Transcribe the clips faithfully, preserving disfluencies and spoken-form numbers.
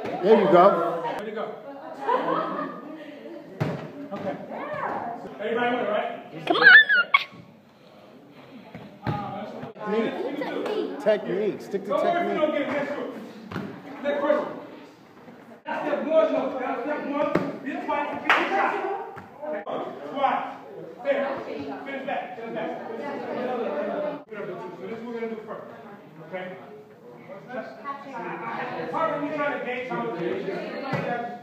There you go. Ready to go. Okay. Everybody with it, right? Come on! Technique. Technique. Stick to Don't worry if technique. you don't get it. Next one. Next person. That's step one, no. That's step one. This fight, finish the shot. Okay. Squat. There. Finish back. Finish back. So this is what we're going to do first. Okay? Part of me trying to gauge how much it is.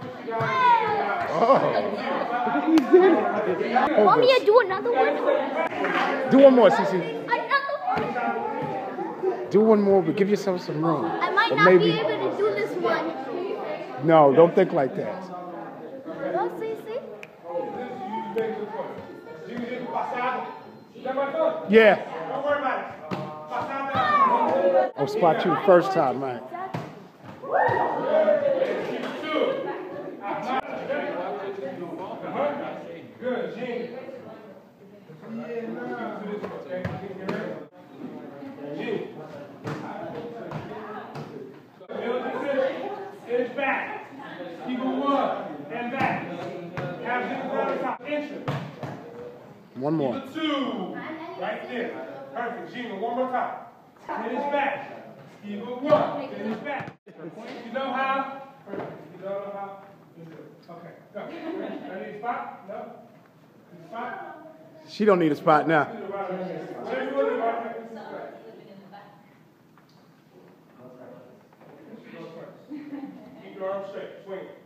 Oh. He did it. Want me to do another one? Do one more, Cece. Another one? Do one more, but give yourself some room. I might Or not maybe... be able to do this one. No, don't think like that. Well, Cece? Yeah. Don't worry about it. I'll spot you the first time, man. Good, Gene. Gene. Finish back. Keep it one and back. Have Gene on top. Inches. One more. Keep it two. Right there. Perfect. Gene, one more time. Finish back. Keep it one. Finish back. You know how? Perfect. You don't know how? Okay, go. I need a spot? No? Need a spot? She don't need a spot now. Whatever you want to do, right? Keep your arms straight. Swing.